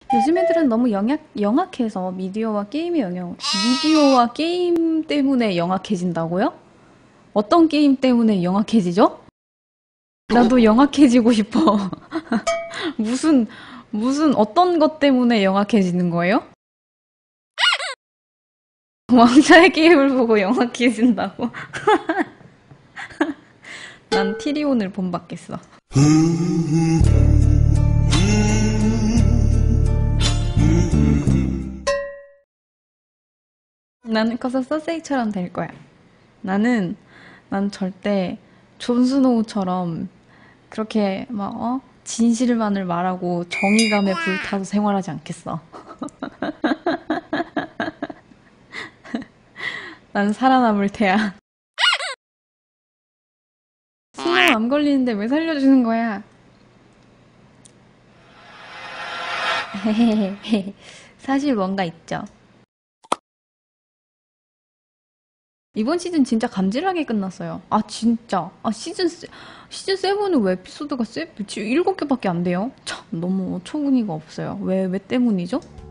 요즘 애들은 너무 영악해서 미디어와 게임 때문에 영악해진다고요? 어떤 게임 때문에 영악해지죠? 나도 영악해지고 싶어. 무슨, 어떤 것 때문에 영악해지는 거예요? 왕자의 게임을 보고 영악해진다고? 난 티리온을 본받겠어. 나는 커서 서세이처럼 될 거야. 나는, 난 절대 존 스노우처럼 그렇게 진실만을 말하고 정의감에 불타서 생활하지 않겠어. 난 살아남을 테야. 신경 안 걸리는데 왜 살려주는 거야? 사실 뭔가 있죠. 이번 시즌 진짜 감질나게 끝났어요. 아, 진짜. 시즌 7은 왜 에피소드가 7개밖에 안 돼요? 참, 너무 어처구니가 없어요. 왜 때문이죠?